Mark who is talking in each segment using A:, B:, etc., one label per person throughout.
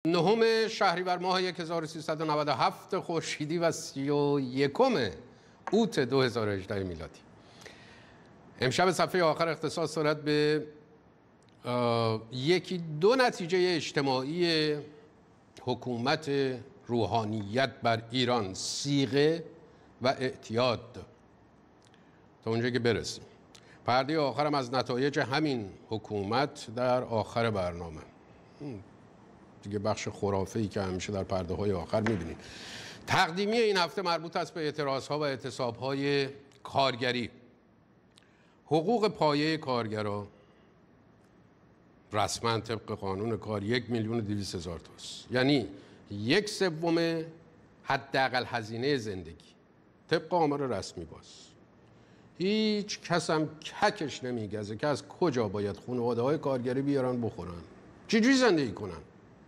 A: 9 شهریور ماه 1397 خورشیدی و 31 اوت 2018 میلادی. امشب صفحه آخر اقتصاد صورت به یکی دو نتیجه اجتماعی حکومت روحانیت بر ایران، صیغه و اعتیاد، تا اونجا که برسیم. پرده آخرم از نتایج همین حکومت در آخر برنامه. دیگه بخش خرافه‌ای که همیشه در پرده های آخر می‌بینید. تقدیمی این هفته مربوط است به اعتراضها و اعتصاب‌های کارگری. حقوق پایه کارگرها رسما طبق قانون کار 1,200,000 توست، یعنی 1/3 حداقل هزینه زندگی طبق آمار رسمی. باز هیچ کس هم ککش نمیگزه که از کجا باید خانواده‌های کارگری بیارن بخورن، چجوری زندگی کنن.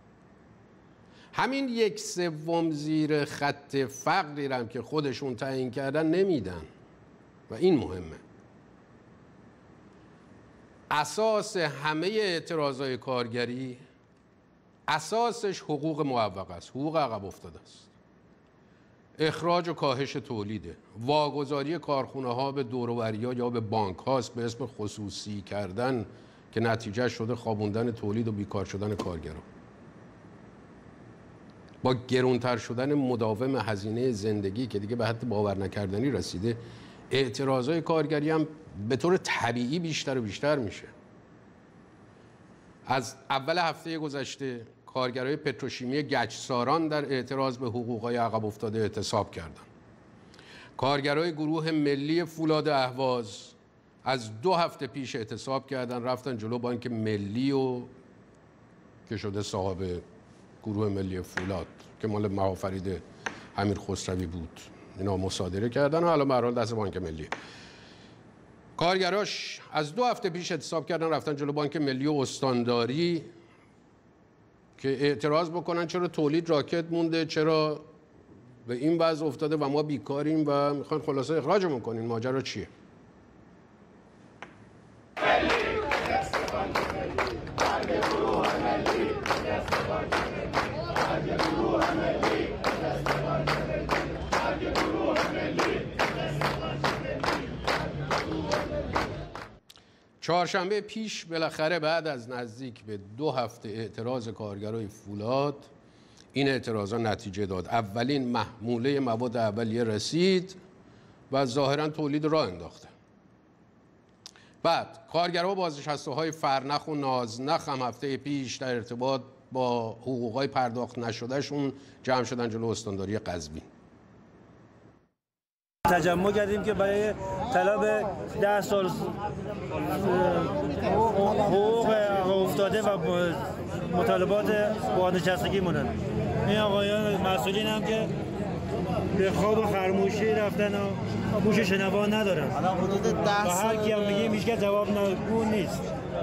A: همین 1/3 زیر خط فقری هم که خودشون تعیین کردن نمیدن و این مهمه. اساس همه اعتراضای کارگری اساسش حقوق معوقه است، حقوق عقب افتاده است. اخراج و کاهش تولیده، واگذاری کارخونه ها به دور و بریا یا به بانک هاست به اسم خصوصی کردن که نتیجه شده خوابوندن تولید و بیکار شدن کارگران. با گرانتر شدن مداوم هزینه زندگی که دیگه به حد باور نکردنی رسیده، اعتراضای کارگری هم به طور طبیعی بیشتر و بیشتر میشه. از اول هفته گذشته کارگرای پتروشیمی گچساران در اعتراض به حقوقهای عقب افتاده اعتصاب کردند. کارگرای گروه ملی فولاد اهواز از 2 هفته پیش اعتصاب کردن، رفتن جلو بانک ملی و که شده صاحب گروه ملی فولاد که مال مهافرید امیر خسروی بود، اینا مصادره کردن و الان به هر حال دست بانک ملی. کارگراش از 2 هفته پیش اعتصاب کردن، رفتن جلو بانک ملی و استانداری که اعتراض بکنن چرا تولید راکت مونده، چرا به این وضع افتاده و ما بیکاریم و میخوان خلاصه اخراجمون کنین. ماجرا چیه؟ چهارشنبه پیش بالاخره بعد از نزدیک به 2 هفته اعتراض کارگرای فولاد این اعتراضا نتیجه داد. اولین محموله مواد اولیه رسید و ظاهرا تولید راه انداخته. بعد کارگرها بازنشسته‌های فرنخ و نازنخ هم هفته پیش در ارتباط با حقوقای پرداخت نشدهشون جمع شدن جلو استانداری قزوین.
B: تجمع کردیم که برای طلب 10 سال حقوق افتاده و مطالبات بازنشستگی مونن. این آقایان مسئولین هم که به خواب خرموشی رفتن و گوش شنوا ندارن.
C: حدود 10
B: سال هر کی هم بگیم هیچ کس جواب نیست.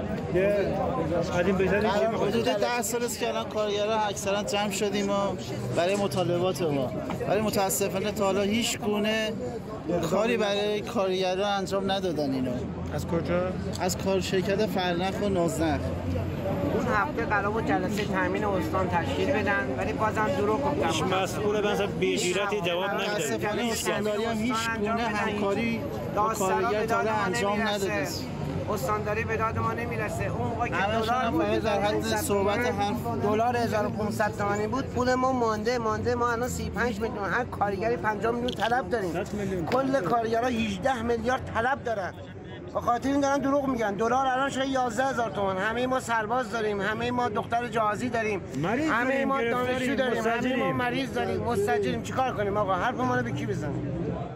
C: حدود 10 سال است که الان کارگرها اکثرا جمع شدیم و برای مطالبات ما، ولی متاسفانه تا حالا هیچ گونه کاری برای کارگرها انجام ندادن. اینو
B: از کجا؟
C: از کار شرکت فرنخ و نازنخ.
D: اون هفته قرار بود جلسه تامین استان تشکیل بدن ولی بازم دروغ گفتن.
B: هیچ مسئول مثلا بی‌غیرتی جواب نمیده.
C: متاسفانه استانداری هم هیچ گونه همکاری با کارگر تا حالا انجام نداده.
D: استانداری به داد ما نمیرسه. اون موقع که دلار بود
C: در حد صحبت حرف
D: دلار 1500 تومانی بود، پول ما مانده. ما الان 35 میلیون، هر کارگری 50 میلیون طلب داریم. کل کارگرها 18 میلیارد طلب دارن. به خاطر این دارن دروغ میگن. دلار الان شده 11,000 تومان. همه ما سرباز داریم، همه ما دختر جهازی داریم، همه ما دانشجو داریم، همه ما مریض داریم، مستاجریم. چیکار کنیم آقا؟ حرف ما رو به کی بزنیم؟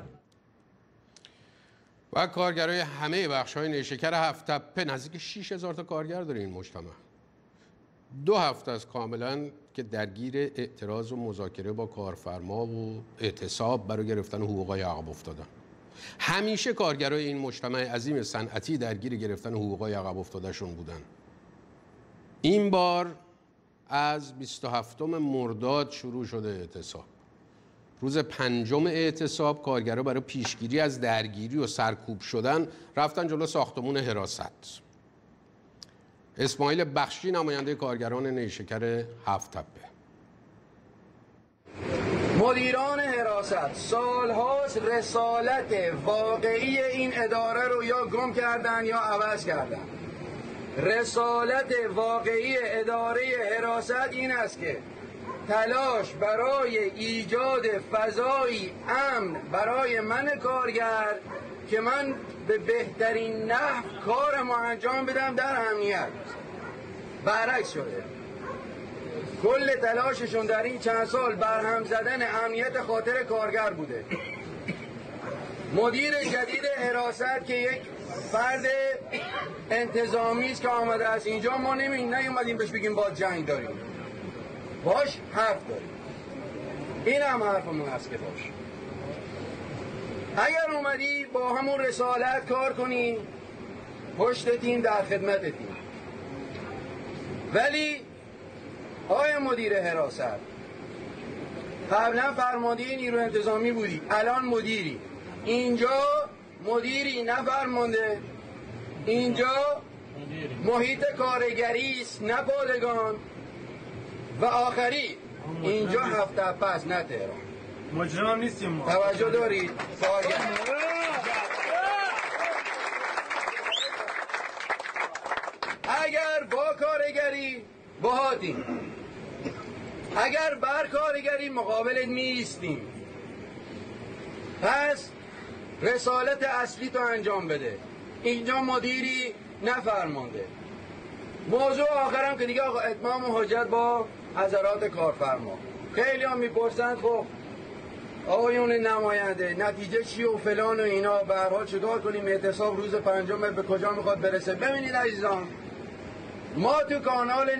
A: و کارگرای همه بخش‌های نیشکر هفت‌تپه نزدیک 6,000 تا کارگر داره این مجتمع. 2 هفته است کاملا که درگیر اعتراض و مذاکره با کارفرما و اعتصاب برای گرفتن حقوقای عقب افتادن. همیشه کارگرای این مجتمع عظیم صنعتی درگیر گرفتن حقوقای عقب افتادهشون بودن. این بار از 27 مرداد شروع شده اعتصاب. روز 5 اعتصاب کارگرها برای پیشگیری از درگیری و سرکوب شدن رفتن جلو ساختمون حراست. اسماعیل بخشی، نماینده کارگران نیشکر هفت تپه.
E: مدیران حراست سالهاست رسالت واقعی این اداره رو یا گم کردن یا عوض کردن. رسالت واقعی اداره حراست این است که تلاش برای ایجاد فضایی امن برای من کارگر که من به بهترین نحو کارمو انجام بدم در امنیت. برعکس شده. کل تلاششون در این چند سال برهم زدن امنیت خاطر کارگر بوده. مدیر جدید حراست که یک فرد انتظامی است که آمده از اینجا، ما نیومدیم بهش بگیم با جنگ داریم، باش حرف داریم. این هم حرفمون هست که باش. اگر اومدی با همون رسالت کار کنی، پشت تیم در خدمت تیم. ولی آقای مدیر حراست، قبلا فرمانده نیرو انتظامی بودی، الان مدیری. اینجا مدیری نه فرمانده، اینجا محیط کارگری است نه پادگان. و آخری اینجا هفت تپه است نه تهران.
B: مجرم نیستیم ما.
E: توجه دارید؟ اگر با کارگری باهاتیم، اگر بر کارگری مقابلت میایستیم. پس رسالت اصلی تو انجام بده. اینجا مدیری نه فرمانده. موضوع آخرم که دیگه اتمام حجت با حضرات کارفرما. خیلی هم میپرسند خب آقایون نماینده نتیجه چی و فلان و اینا، به هر حال چیکار کنیم، اعتصاب روز پنجم به کجا میخواد برسه؟ ببینید عزیزان، ما تو کانال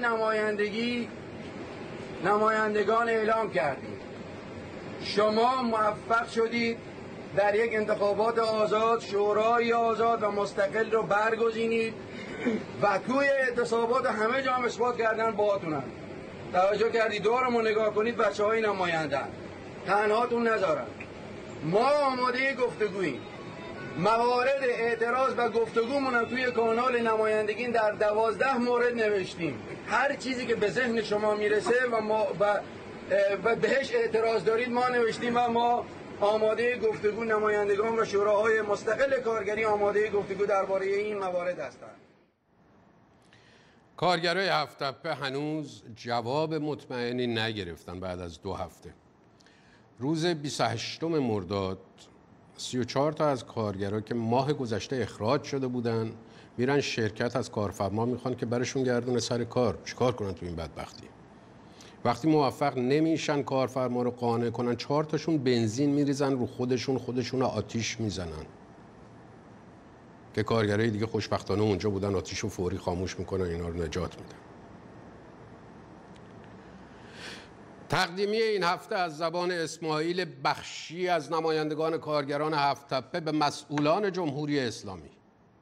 E: نمایندگان اعلام کردیم شما موفق شدید در یک انتخابات آزاد، شورای آزاد و مستقل رو برگزینید و توی اعتصابات همه جا هم اثبات کردن باهاتونن. توجه کردید؟ دورمو نگاه کنید، بچه‌های نمایندن تنهاتون نذارن. ما آماده گفتگوییم. موارد اعتراض و گفتگومون هم توی کانال نمایندگی در 12 مورد نوشتیم. هر چیزی که به ذهن شما میرسه و بهش اعتراض دارید ما نوشتیم و ما آماده گفتگو، نمایندگان و شوراهای مستقل کارگری آماده گفتگو درباره این موارد هستند.
A: کارگرای هفت تپه هنوز جواب مطمئنی نگرفتن بعد از 2 هفته. روز 28 مرداد 34 تا از کارگرها که ماه گذشته اخراج شده بودن میرن شرکت از کارفرما میخوان که برشون گردونه سر کار. چیکار کنن تو این بدبختی؟ وقتی موفق نمیشن کارفرما رو قانع کنن، 4 تاشون بنزین میریزن رو خودشون آتیش میزنن که کارگرای دیگه خوشبختانه اونجا بودن، آتیش رو فوری خاموش میکنن، اینا رو نجات میدن. تقدیمی این هفته از زبان اسماعیل بخشی از نمایندگان کارگران هفت تپه به مسئولان جمهوری اسلامی.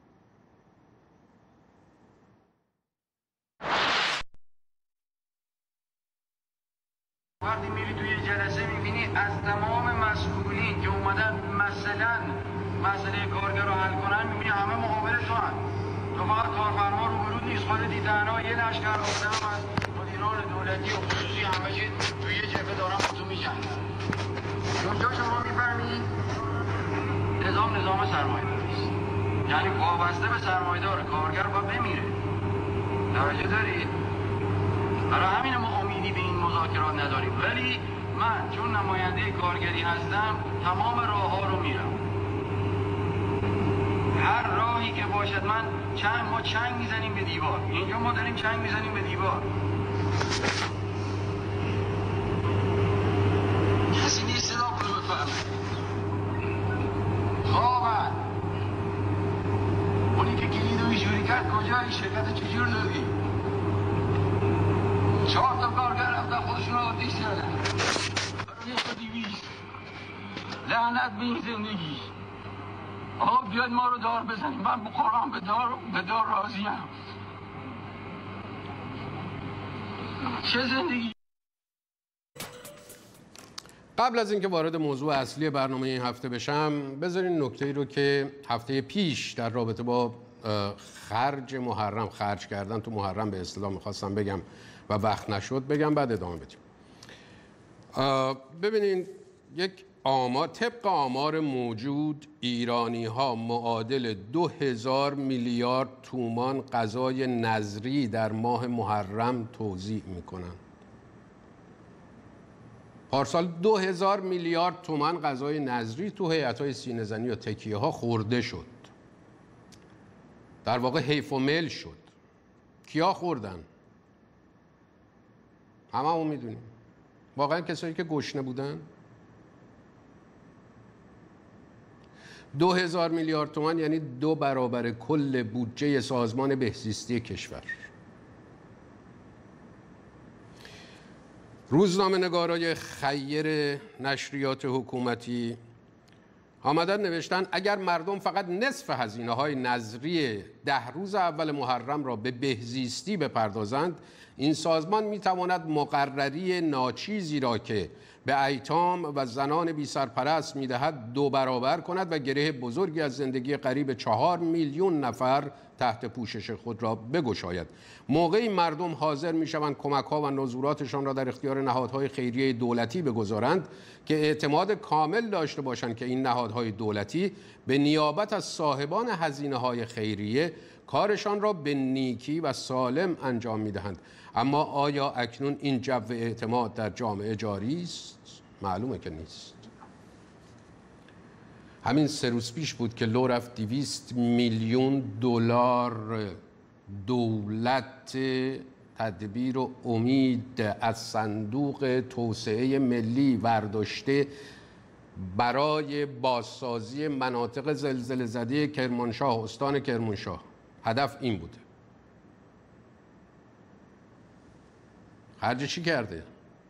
E: وقتی میری توی جلسه میبینی از تمام مسئولین که اومدن مثلا مسئله کارگر رو حل کنن، میبینی همه مقابل تو هم. تو فقط کارفرما رو برود نیست، خودتی تنها یه لشکر آدم از مدیران دولتی و خصوصی همه چیز توی یه جبهه دارن با تو میجنگن. اونجا شما میفهمید نظام سرمایه‌داریست، یعنی وابسته به سرمایه‌دار، کارگر رو باید بمیره. توجه دارید؟ برای همین ما امیدی به این مذاکرات نداریم. ولی من چون نماینده کارگری هستم تمام راه ها رو میرم. هر راهی که باشد ما چنگ میزنیم به دیوار. اینجا ما داریم چنگ میزنیم به دیوار. کسی نیست صدا کنه بفهمه. خوابن اونی که کلید رو ایجوری کرد کجا؟ این شرکت چجور دادی؟ 4 تا کارگر رفتن خودشون رو آتیش زدن. 1,200 لعنت به این زندگی. آقا بیاید ما رو دار بزنیم. من بخورم به دار راضیم. چه زندگی؟
A: قبل از اینکه وارد موضوع اصلی برنامه این هفته بشم، بذارین نکته‌ای رو که هفته پیش در رابطه با خرج محرم، خرج کردن تو محرم به اصطلاح میخواستم بگم و وقت نشد بگم، بعد ادامه بدیم. ببینین یک طبق آمار موجود ایرانی ها معادل 2000 میلیارد تومان غذای نظری در ماه محرم توزیع میکنن. پارسال 2000 میلیارد تومان غذای نظری تو هیئت‌های سینه‌زنی و تکیه ها خورده شد. در واقع حیف و میل شد. کیا خوردن؟ همون میدونیم. واقعا کسایی که گشنه بودن. 2000 میلیارد تومان یعنی 2 برابر کل بودجه سازمان بهزیستی کشور. روزنامه‌نگارای خیر نشریات حکومتی آمدن نوشتن اگر مردم فقط نصف هزینه‌های نظری 10 روز اول محرم را به بهزیستی بپردازند، این سازمان می‌تواند مقرری ناچیزی را که به ایتام و زنان بی سرپرست می‌دهد 2 برابر کند و گره بزرگی از زندگی قریب 4 میلیون نفر تحت پوشش خود را بگشاید. موقعی مردم حاضر می‌شوند کمک‌ها و نزوراتشان را در اختیار نهادهای خیریه دولتی بگذارند که اعتماد کامل داشته باشند که این نهادهای دولتی به نیابت از صاحبان هزینه‌های خیریه کارشان را به نیکی و سالم انجام می‌دهند. اما آیا اکنون این جو اعتماد در جامعه جاری است؟ معلومه که نیست. همین 3 روز پیش بود که لو رفت 200 میلیون دلار دولت تدبیر و امید از صندوق توسعه ملی برداشته برای بازسازی مناطق زلزله زده کرمانشاه، استان کرمانشاه. هدف این بوده. خرج چی کرده؟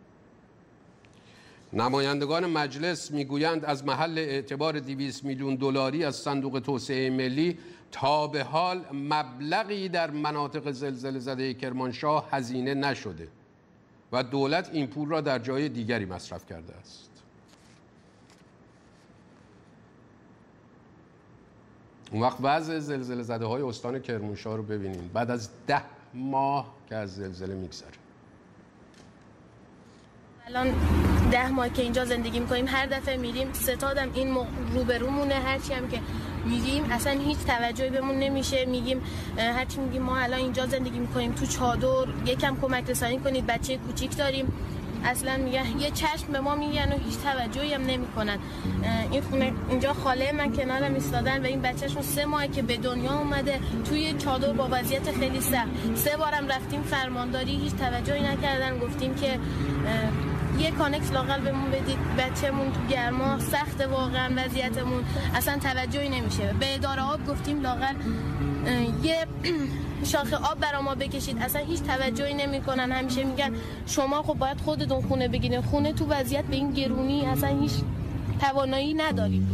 A: نمایندگان مجلس میگویند از محل اعتبار 200 میلیون دلاری از صندوق توسعه ملی تا به حال مبلغی در مناطق زلزله زده کرمانشاه هزینه نشده و دولت این پول را در جای دیگری مصرف کرده است. اون وقت وضع زلزله زده های استان کرمانشاه رو ببینید بعد از 10 ماه که از زلزله میگذره.
F: الان 10 ماه که اینجا زندگی میکنیم، هر دفعه میریم ستادم این روبرومونه، هرچی هم که میریم اصلا هیچ توجهی بهمون نمیشه. میگیم هرچی میگیم ما الان اینجا زندگی میکنیم تو چادر، یکم کمک رسانی کنید، بچه کوچیک داریم. اصلا میگن یه چشم به ما میگن و هیچ توجهی هم نمیکنن. این خونه اینجا خاله من کنارم ایستادن و این بچه‌شون 3 ماهه که به دنیا اومده توی چادر با وضعیت خیلی سخت. 3 بارم رفتیم فرمانداری، هیچ توجهی نکردن. گفتیم که یه کانکس لاقل بهمون بدید، بچه‌مون تو گرما سخته، واقعا وضعیتمون اصلا توجهی نمیشه. به اداره آب گفتیم لاقل یه شاخه آب برا ما بکشید، اصلا هیچ توجهی نمیکنن. همیشه میگن شما خب باید خودتون خونه بگیرین، خونه تو وضعیت به این گرونی اصلا هیچ توانایی نداریم.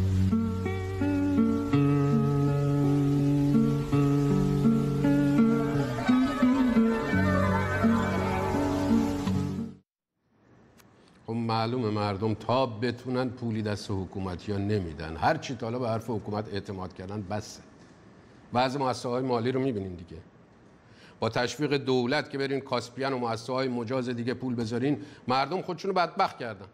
A: معلومه مردم تا بتونن پولی دست حکومتی ها نمیدن. هر چی تا حالا به حرف حکومت اعتماد کردن بسه. بعضی مؤسسه‌های مالی رو میبینین دیگه. با تشویق دولت که برین کاسپیان و مؤسسه‌های مجاز دیگه پول بذارین، مردم خودشونو بدبخت کردن.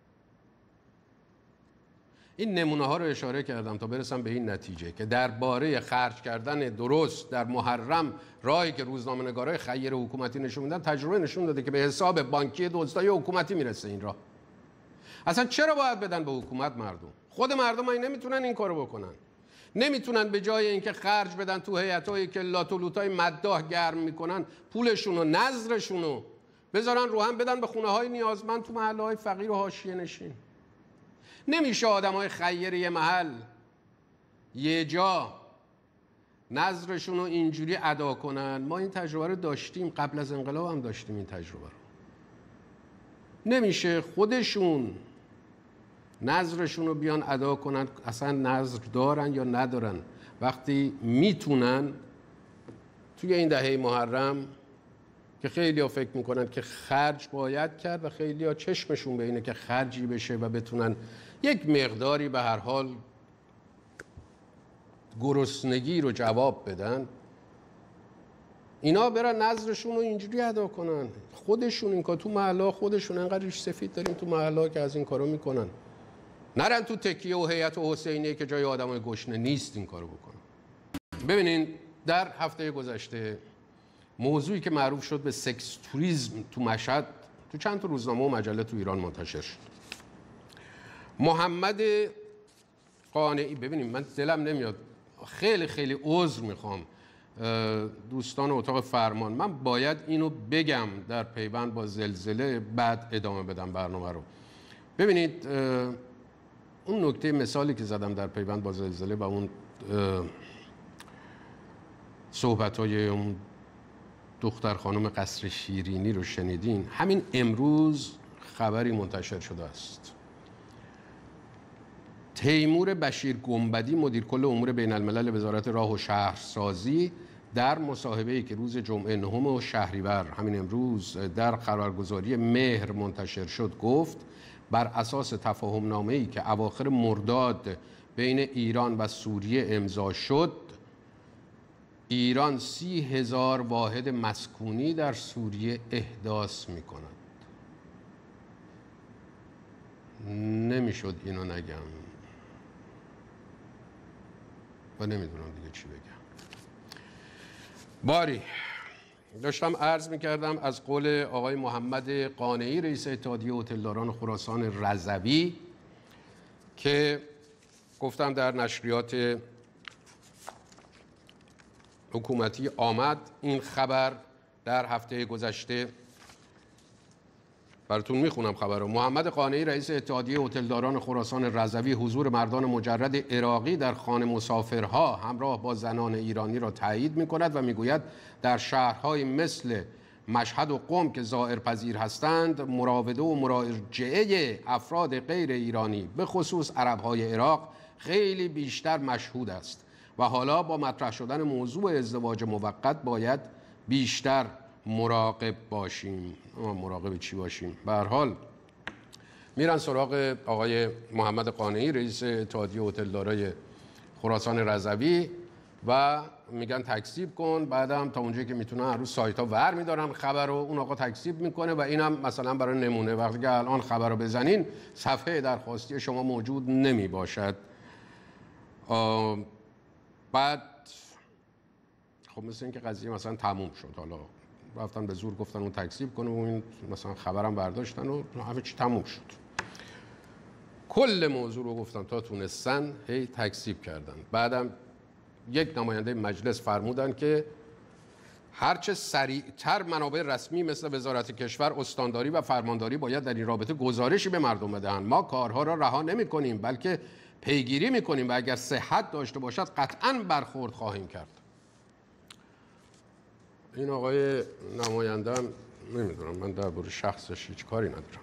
A: این نمونه ها رو اشاره کردم تا برسم به این نتیجه که درباره خرج کردن درست در محرم راهی که روزنامه‌نگارای خیر حکومتی نشون میدن، تجربه نشون داده که به حساب بانکی دزدای حکومتی میرسه این راه. اصلا چرا باید بدن به حکومت مردم؟ خود مردم این نمیتونن این کارو بکنن. نمیتونن به جای اینکه خرج بدن تو هیئت‌هایی که لاتولوتای مداح گرم میکنن، پولشون و نظرشون رو بذارن رو هم بدن به خونه‌های نیازمند تو محله‌های فقیر و حاشیه نشین. نمیشه آدمای خیر یه محل یه جا نظرشون رو اینجوری ادا کنن. ما این تجربه رو داشتیم، قبل از انقلاب هم داشتیم این تجربه رو. نمیشه خودشون نظرشون رو بیان ادا کنن، اصلا نظر دارن یا ندارن. وقتی میتونن توی این دهه محرم که خیلی ها فکر میکنن که خرج باید کرد و خیلی ها چشمشون به اینه که خرجی بشه و بتونن یک مقداری به هر حال گرسنگی رو جواب بدن، اینا برن نظرشون رو اینجوری ادا کنن. خودشون این کار تو محله خودشون انقدر ریش سفید داریم تو محله که از این کارو میکنن. نرن تو تکیه و هیئت حسینیه که جای آدمای گشنه نیست این کارو بکنن. ببینین در هفته گذشته موضوعی که معروف شد به سکس توریسم تو مشهد تو چند تا روزنامه و مجله تو ایران منتشر شد. محمد قانعی، ببینیم من دلم نمیاد، خیلی خیلی عذر میخوام دوستان اتاق فرمان، من باید اینو بگم در پیوند با زلزله، بعد ادامه بدم برنامه رو. ببینید اون نکته مثالی که زدم در پیوند با زلزله و اون صحبت‌های اون دختر خانم قصر شیرینی رو شنیدین، همین امروز خبری منتشر شده است. تیمور بشیر گنبدی مدیر کل امور بین الملل وزارت راه و شهرسازی در مصاحبه‌ای که روز جمعه 9 شهریور همین امروز در خبرگزاری مهر منتشر شد گفت بر اساس تفاهم نامه‌ای که اواخر مرداد بین ایران و سوریه امضا شد، ایران 30,000 واحد مسکونی در سوریه احداث می‌کند. نمیشد اینو نگم و نمیدونم دیگه چی بگم. باری داشتم عرض میکردم از قول آقای محمد قانعی رئیس اتحادیه هتلداران خراسان رضوی که گفتم در نشریات حکومتی آمد این خبر در هفته گذشته، براتون میخونم خبر رو. محمد قانعی رئیس اتحادیه هتلداران خراسان رضوی حضور مردان مجرد عراقی در خانه مسافرها همراه با زنان ایرانی را تایید میکند و میگوید در شهرهای مثل مشهد و قم که زائرپذیر هستند مراوده و مراجعه افراد غیر ایرانی به خصوص عربهای عراق خیلی بیشتر مشهود است و حالا با مطرح شدن موضوع ازدواج موقت باید بیشتر مراقب باشیم. مراقب چی باشیم؟ به هر حال میرن سراغ آقای محمد قانعی رئیس اتحادیه هتلدارای خراسان رضوی و میگن تکذیب کن، بعدم تا اونجایی که میتونن هر روز سایت ها ور میدارن خبر رو، اون آقا تکذیب میکنه و اینم مثلا برای نمونه وقتی که الان خبر رو بزنین صفحه درخواستی شما موجود نمی باشد. بعد خب مثل این که قضیه مثلا تموم شد، حالا رفتن به زور گفتن اون تکذیب کنه و این مثلا خبرم برداشتن و همه چی تموم شد. کل موضوع رو گفتم تا تونستن هی تکذیب کردن. بعدم یک نماینده مجلس فرمودن که هرچه سریعتر منابع رسمی مثل وزارت کشور، استانداری و فرمانداری باید در این رابطه گزارشی به مردم بدهند. ما کارها را رها نمی‌کنیم بلکه پیگیری می‌کنیم و اگر صحت داشته باشد قطعاً برخورد خواهیم کرد. این آقای نماینده هم نمیدونم، من درباره شخصش هیچ کاری ندارم.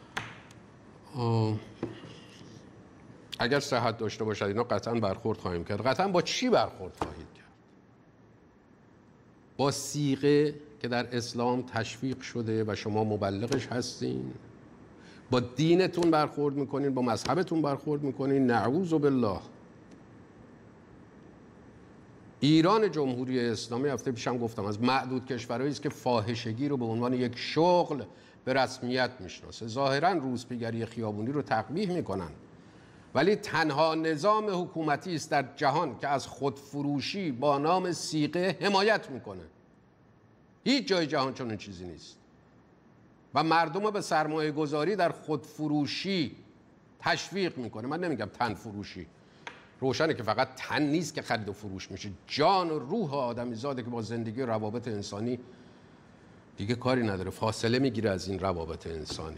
A: اگر صحت داشته باشد اینا قطعا برخورد خواهیم کرد. قطعا با چی برخورد خواهید کرد؟ با صیغه که در اسلام تشویق شده و شما مبلغش هستین؟ با دینتون برخورد میکنین؟ با مذهبتون برخورد میکنین؟ نعوذ بالله. ایران جمهوری اسلامی هفته پیشم گفتم از معدود کشورهایی است که فاحشگی رو به عنوان یک شغل به رسمیت میشناسه. ظاهرا روسپیگری خیابونی رو تقبیح میکنن، ولی تنها نظام حکومتی است در جهان که از خودفروشی با نام صیغه حمایت میکنه. هیچ جای جهان چنین چیزی نیست و مردم رو به سرمایه گذاری در خودفروشی تشویق میکنه. من نمیگم تن فروشی، روشنه که فقط تن نیست که خرید و فروش میشه، جان و روح آدمی زاده که با زندگی و روابط انسانی دیگه کاری نداره، فاصله میگیره از این روابط انسانی.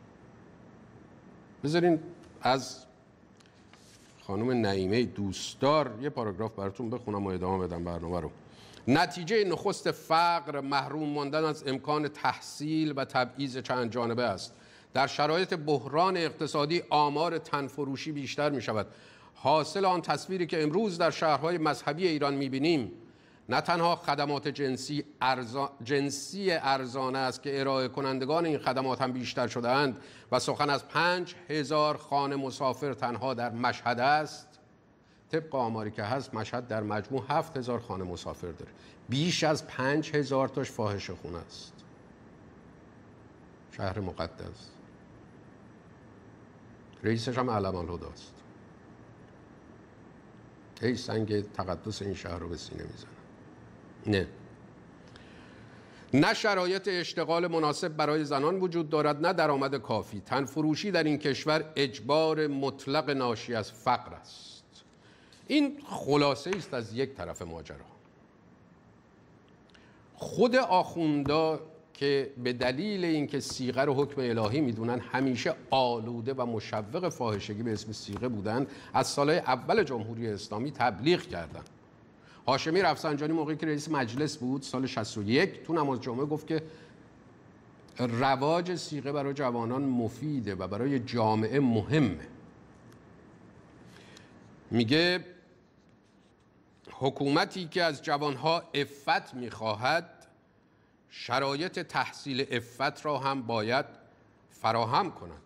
A: بذارین از خانم نعیمه دوستدار یه پاراگراف براتون بخونم و ادامه بدم برنامه رو. نتیجه نخست فقر محروم ماندن از امکان تحصیل و تبعیض چند جانبه است. در شرایط بحران اقتصادی آمار تنفروشی بیشتر می شود. حاصل آن تصویری که امروز در شهرهای مذهبی ایران می بینیم نه تنها خدمات جنسی ارزانه است که ارائه کنندگان این خدمات هم بیشتر شده اند و سخن از 5,000 خانه مسافر تنها در مشهد است، طبق آماری که هست مشهد در مجموع 7000 خانه مسافر داره، بیش از 5000 تاش فاحشه خونه است. شهر مقدس، رئیسش هم علم الهدی است. هی سنگ تقدس این شهر رو به سینه میزنه. نه شرایط اشتغال مناسب برای زنان وجود دارد، نه درآمد کافی. تنفروشی در این کشور اجبار مطلق ناشی از فقر است. این خلاصه است از یک طرف ماجرا. خود آخوندا که به دلیل اینکه صیغه رو حکم الهی میدونن همیشه آلوده و مشوق فاحشگی به اسم صیغه بودن، از سالهای اول جمهوری اسلامی تبلیغ کردن. هاشمی رفسنجانی موقعی که رئیس مجلس بود سال 61 تو نماز جمعه گفت که رواج صیغه برای جوانان مفیده و برای جامعه مهمه. میگه حکومتی که از جوانها عفت میخواهد شرایط تحصیل عفت را هم باید فراهم کند.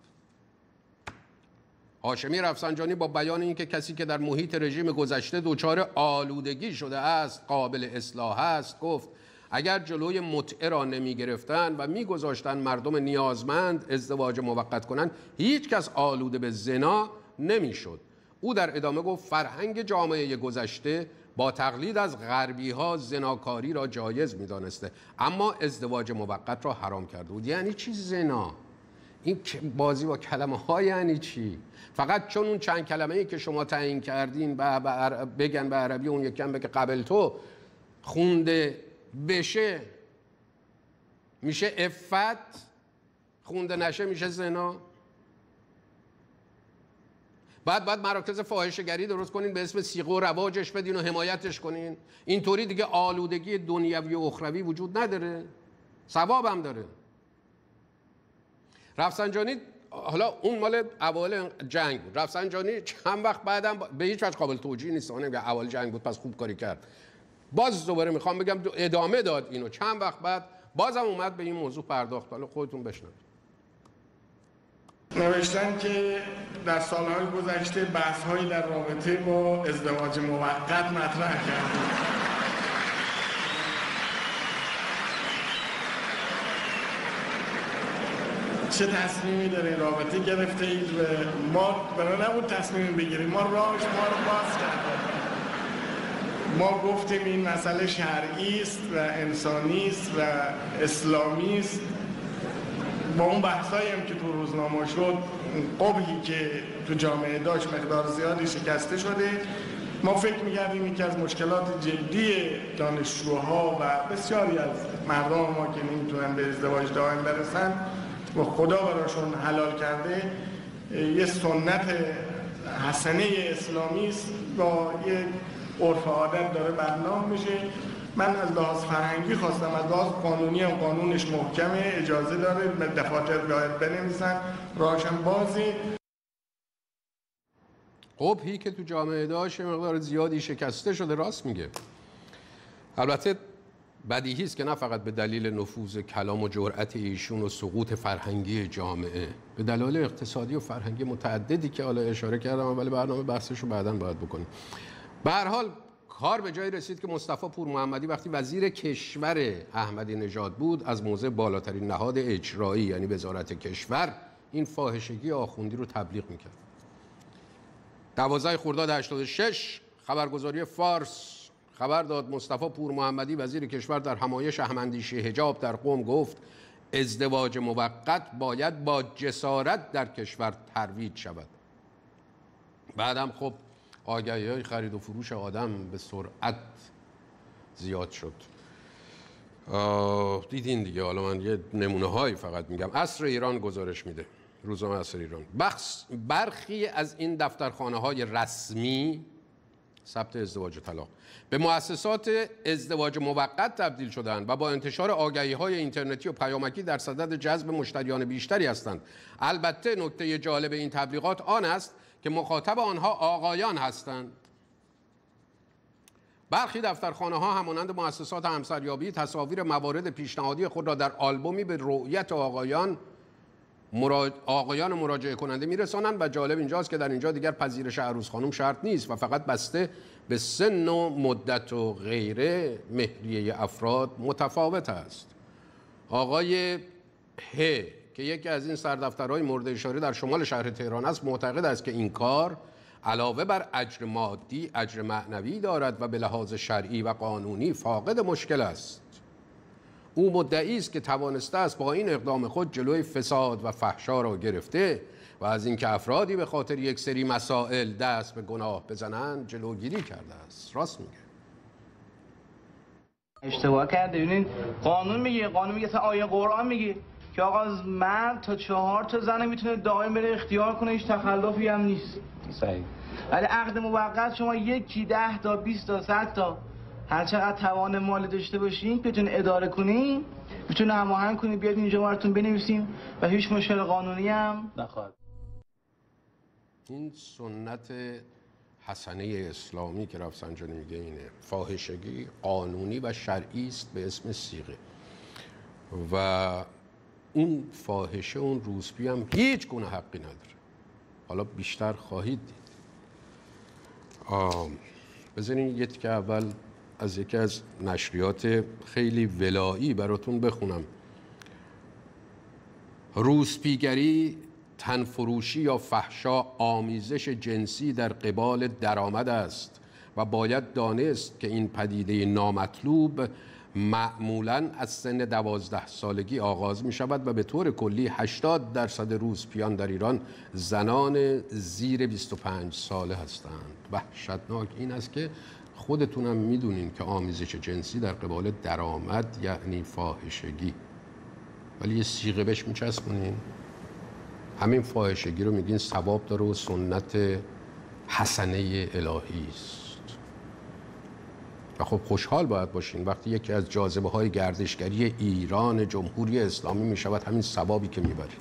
A: هاشمی رفسنجانی با بیان اینکه کسی که در محیط رژیم گذشته دچار آلودگی شده است قابل اصلاح است، گفت اگر جلوی متعه را نمی گرفتن و می گذاشتن مردم نیازمند ازدواج موقت کنند، هیچ کس آلوده به زنا نمی شد. او در ادامه گفت فرهنگ جامعه گذشته با تقلید از غربی ها زناکاری را جایز می دانسته، اما ازدواج موقت را حرام کرده بود. یعنی چی زنا؟ این بازی با کلمه ها یعنی چی؟ فقط چون اون چند کلمه ای که شما تعیین کردین بگن به عربی، اون یکم بگه قبل تو خونده بشه میشه عفت، خونده نشه میشه زنا. بعد مراکز فاحشه‌گری درست کنین به اسم صیغه و رواجش بدین و حمایتش کنین. اینطوری دیگه آلودگی دنیوی و اخروی وجود نداره، ثواب هم داره. رفسنجانی حالا اون مال اوایل جنگ بود. رفسنجانی چند وقت بعدم به هیچ وجه قابل توجیه نیست، اون میگه اول جنگ بود پس خوب کاری کرد. باز دوباره میخوام بگم ادامه داد اینو، چند وقت بعد بازم اومد به این موضوع پرداخت. حالا خودتون بشنوید.
G: نوشتن که در سالهای گذشته بحث‌هایی در رابطه با ازدواج موقت مطرح کردید. چه تصمیمی در این رابطه گرفته اید و ما برای نبود تصمیم بگیریم، ما راهش ما رو باز کردیم. ما گفتیم این مسئله شرعی است و انسانی است و اسلامی است. با اون بحثایی هم که تو روزنامه شد، قبحی که تو جامعه داشت مقدار زیادی شکسته شده. ما فکر می‌کردیم یکی از مشکلات جدی دانشجوها و بسیاری از مردم ما که نمیتونن به ازدواج دائم برسن و خدا براشون حلال کرده یه سنت حسنه اسلامی است، با یه عرف عادت داره بدنام میشه. من از لحاظ فرهنگی خواستم، از لحاظ قانونی هم قانونش محکمه، اجازه داره به دفاتر باید بنویسن، راهشم بازی.
A: قبحی که تو جامعه داشت مقدار زیادی شکسته شده، راست میگه. البته بدیهی است که نه فقط به دلیل نفوذ کلام و جرأت ایشون و سقوط فرهنگی جامعه، به دلایل اقتصادی و فرهنگی متعددی که حالا اشاره کردم، ولی برنامه بحثش رو بعداً باید بکنیم. به هر حال کار به جایی رسید که مصطفی پور محمدی وقتی وزیر کشور احمدی نژاد بود، از موضع بالاترین نهاد اجرایی یعنی وزارت کشور این فاحشگی آخوندی رو تبلیغ میکرد. 12 خرداد 86 خبرگزاری فارس خبر داد مصطفی پور محمدی وزیر کشور در همایش احمدیشی حجاب در قم گفت ازدواج موقت باید با جسارت در کشور ترویج شود. بعدم خب آگهی‌های خرید و فروش آدم به سرعت زیاد شد. دیدین دیگه. حالا من یه نمونه‌هایی فقط میگم. عصر ایران گزارش میده، روزنامه عصر ایران، برخی از این دفترخانه‌های رسمی ثبت ازدواج و طلاق به مؤسسات ازدواج موقت تبدیل شدند و با انتشار آگهی‌های اینترنتی و پیامکی در صدد جذب مشتریان بیشتری هستند. البته نکته جالب این تبلیغات آن است که مخاطب آنها آقایان هستند. برخی دفترخانه‌ها همانند مؤسسات همسریابی تصاویر موارد پیشنهادی خود را در آلبومی به رؤیت آقایان آقایان مراجعه کننده میرسانند و جالب اینجاست که در اینجا دیگر پذیرش عروس خانم شرط نیست و فقط بسته به سن و مدت و غیره مهریه افراد متفاوت است. آقای ه که یکی از این سردفترهای مورد اشاره در شمال شهر تهران است معتقد است که این کار علاوه بر اجر مادی اجر معنوی دارد و به لحاظ شرعی و قانونی فاقد مشکل است. او مدعی است که توانسته است با این اقدام خود جلوی فساد و فحشا را گرفته و از اینکه افرادی به خاطر یک سری مسائل دست به گناه بزنند جلوگیری کرده است. راست میگه.
H: اشتباه کرده. ببینید قانون میگه اصلا آیه قرآن میگه که آقا مرد تا 4 تا زن میتونه دائم بره اختیار کنه، هیچ تخلفی هم نیست. صحیح. ولی عقد موقت شما 1 10 تا 20 تا 100 تا هر چقدر توان مالی داشته باشین بتونین اداره کنین، بتونین هماهنگ کنین، بیاد اینجا براتون بنویسیم و هیچ مشکل قانونی هم نخواهد.
A: این سنت حسنه اسلامی که رفسنجانی میگه اینه. فاحشگی قانونی و شرعی است به اسم صیغه و اون فاحشه اون روسپی هم هیچ گونه حقی نداره. حالا بیشتر خواهید دید. بذارین یه تیکه اول از یکی از نشریات خیلی ولایی براتون بخونم. روسپیگری، تنفروشی یا فحشا آمیزش جنسی در قبال درآمد است و باید دانست که این پدیده نامطلوب معمولاً از سن 12 سالگی آغاز می شود و به طور کلی 80% روسپیان در ایران زنان زیر 25 ساله هستند. وحشتناک این است که خودتونم میدونین که آمیزش جنسی در قبال درآمد یعنی فاحشگی، ولی یه صیغه بهش میچسبونین. همین فاحشگی رو میگین ثواب داره و سنت حسنه الهی است. و خب خوشحال باید باشین وقتی یکی از جاذبه های گردشگری ایران جمهوری اسلامی میشود همین ثوابی که میبرید.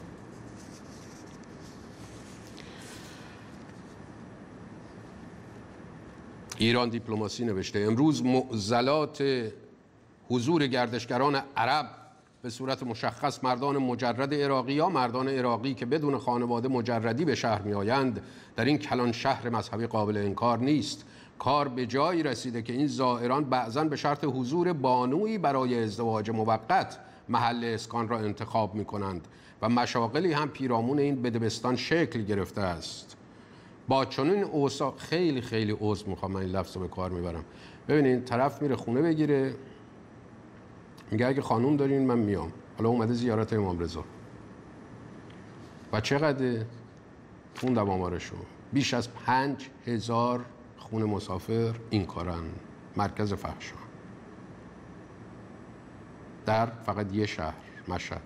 A: ایران دیپلماسی نوشته امروز معضلات حضور گردشگران عرب به صورت مشخص مردان مجرد عراقی یا مردان عراقی که بدون خانواده مجردی به شهر می آیند در این کلان شهر مذهبی قابل انکار نیست. کار به جایی رسیده که این زائران بعضاً به شرط حضور بانویی برای ازدواج موقت محل اسکان را انتخاب می کنند و مشاغلی هم پیرامون این بدبستان شکل گرفته است. با چنین اوصاف خیلی عذر میخوام من این لفظ رو به کار میبرم. ببینید طرف میره خونه بگیره میگه اگه خانوم دارین من میام، حالا اومده زیارت امام رضا و چقدر خوندم آمارشو بیش از 5000 خونه مسافر این کارن، مرکز فحشا در فقط یه شهر مشهد.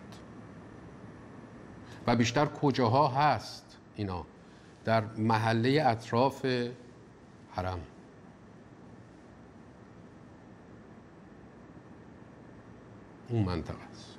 A: و بیشتر کجاها هست اینا؟ در محله اطراف حرم. اون منطقه است.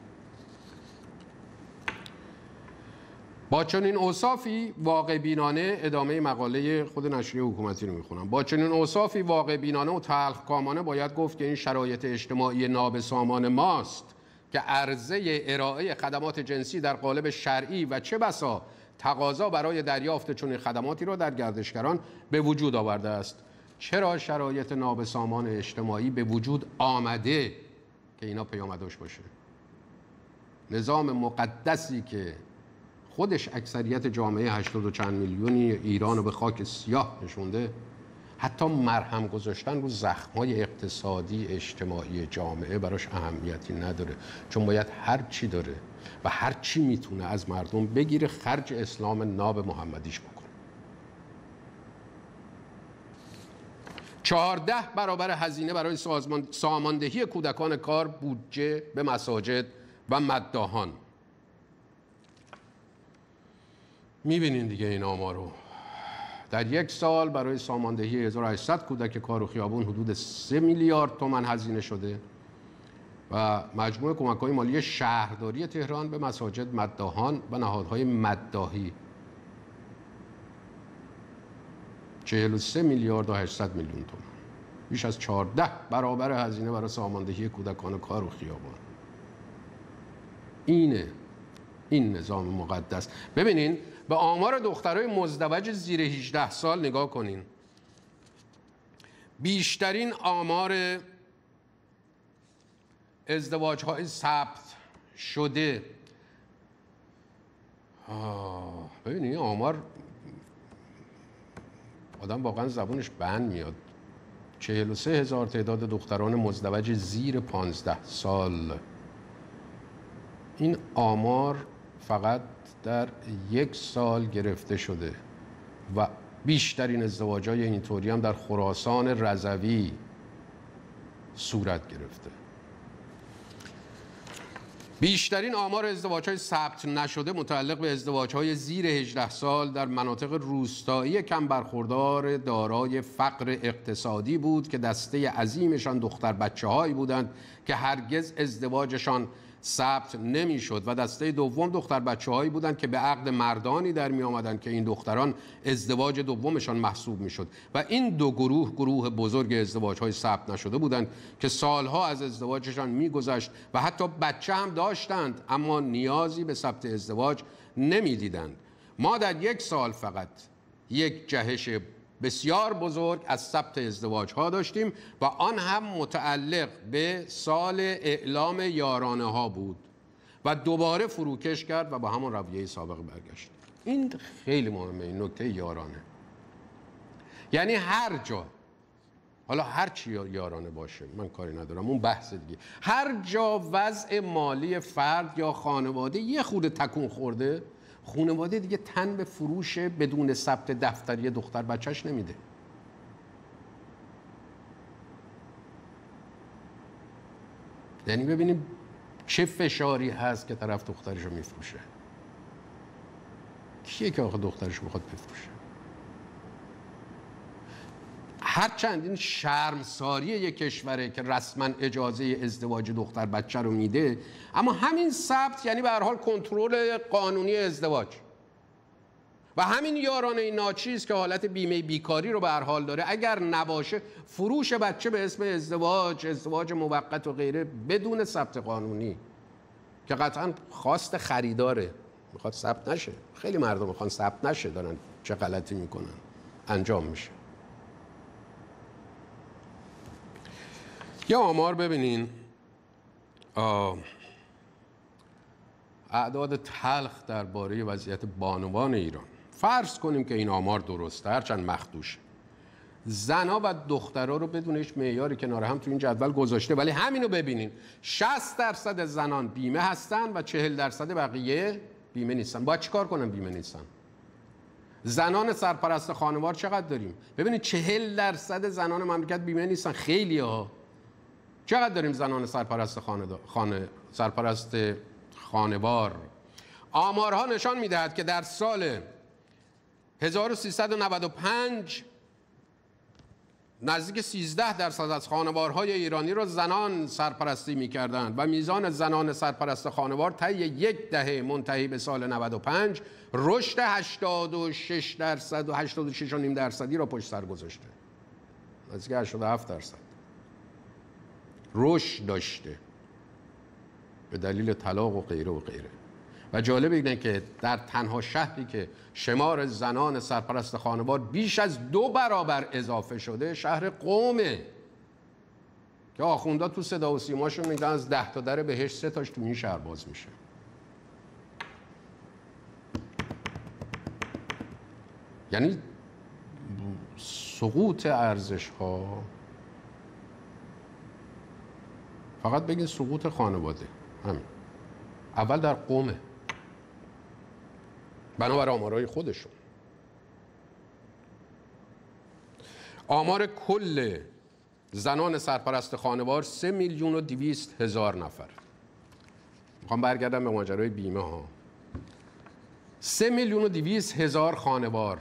A: با چنین اوصافی واقع بینانه، ادامه مقاله خود نشریه حکومتی رو میخونم، با چنین اوصافی واقع بینانه و تلخکامانه باید گفت که این شرایط اجتماعی نابسامان ماست که عرضه ارائه خدمات جنسی در قالب شرعی و چه بسا تقاضا برای دریافت چنین خدماتی را در گردشگران به وجود آورده است. چرا شرایط نابسامان اجتماعی به وجود آمده که اینا پیامدش باشه؟ نظام مقدسی که خودش اکثریت جامعه 80 و چند میلیونی ایران رو به خاک سیاه نشونده، حتی مرهم گذاشتن رو زخم‌های اقتصادی اجتماعی جامعه براش اهمیتی نداره، چون باید هر چی داره و هر چی میتونه از مردم بگیره خرج اسلام ناب محمدیش بکنه. 14 برابر هزینه برای ساماندهی کودکان کار بودجه به مساجد و مداحان. میبینین دیگه این آمارو. در یک سال برای ساماندهی 1800 کودک کار و خیابون حدود 3 میلیارد تومان هزینه شده و مجموع کمک‌های مالی شهرداری تهران به مساجد، مداحان و نهادهای مداحی 43 میلیارد و 800 میلیون تومان. بیش از 14 برابر هزینه برای ساماندهی کودکان کار و خیابان. اینه این نظام مقدس. ببینین به آمار دخترای مزدوج زیر 18 سال نگاه کنین. بیشترین آمار ازدواج‌های ثبت شده، ببینید این آمار آدم واقعا زبونش بند میاد. 43,000 تعداد دختران مزدوج زیر 15 سال. این آمار فقط در 1 سال گرفته شده و بیشترین ازدواج‌های اینطوری هم در خراسان رضوی صورت گرفته. بیشترین آمار ازدواج‌های ثبت نشده متعلق به ازدواج‌های زیر 18 سال در مناطق روستایی کم برخوردار دارای فقر اقتصادی بود که دسته عظیمشان دختر بچه‌هایی بودند که هرگز ازدواجشان ثبت نمی‌شد و دسته دوم دختر بچه‌هایی بودند که به عقد مردانی در می‌آمدند که این دختران ازدواج دومشان محسوب می‌شد و این دو گروه بزرگ ازدواج‌های ثبت نشده بودند که سالها از ازدواجشان می‌گذشت و حتی بچه هم داشتند اما نیازی به ثبت ازدواج نمی‌دیدند. ما در 1 سال فقط یک جهش بسیار بزرگ از ثبت ازدواج‌ها داشتیم و آن هم متعلق به سال اعلام یارانه ها بود و دوباره فروکش کرد و با همون رویه سابق برگشت. این خیلی مهمه، این نکته یارانه. یعنی هر جا، حالا هر چی یارانه باشه من کاری ندارم، اون بحث دیگه، هر جا وضع مالی فرد یا خانواده یه خورده تکون خورده، خانواده دیگه تن به فروش بدون ثبت دفتری دختر بچهش نمیده. یعنی ببینیم چه فشاری هست که طرف دخترشو میفروشه. کیه که آخه دخترشو میخواد بفروشه؟ هرچند این شرمساری یک کشوره که رسما اجازه ازدواج دختر بچه رو میده، اما همین ثبت یعنی به هر حال کنترل قانونی ازدواج و همین یارانه ناچیز که حالت بیمه بیکاری رو به هر حال داره. اگر نباشه فروش بچه به اسم ازدواج موقت و غیره بدون ثبت قانونی که قطعا خواست خریداره، میخواد ثبت نشه. خیلی مردم میخوان ثبت نشه، دارن چه غلطی میکنن، انجام میشه. یا آمار ببینین، اعداد تلخ درباره وضعیت بانوان ایران. فرض کنیم که این آمار درسته، هرچند مخدوشه. زنا و دخترها رو بدون هیچ معیاری کنار هم تو این جدول گذاشته، ولی همینو ببینین 60% زنان بیمه هستن و 40% بقیه بیمه نیستن. باید چیکار کنن بیمه نیستن؟ زنان سرپرست خانوار چقدر داریم؟ ببینید 40% زنان مملکت بیمه نیستن. خیلی ها. چقدر داریم زنان سرپرست خانوار؟ آمارها نشان میدهد که در سال 1395 نزدیک 13% از خانوارهای ایرانی را زنان سرپرستی می‌کردند و میزان زنان سرپرست خانوار طی 10 دهه منتهی به سال 95 رشد 86% و 86.5% را پشت سر گذاشته. نزدیک 87% رشد داشته به دلیل طلاق و غیره و غیره. و جالب اینه که در تنها شهری که شمار زنان سرپرست خانوار بیش از 2 برابر اضافه شده شهر قومه که آخوندا تو صدا و سیماشون میگن از 10 تا در بهشت 3 تاش تو این شهر باز میشه. یعنی سقوط ارزش ها، فقط بگین سقوط خانواده، همین اول در قومه بنابر آمارهای خودشون. آمار کل زنان سرپرست خانوار 3,200,000 نفر. میخوام برگردم به ماجرای بیمه ها. 3,200,000 خانوار.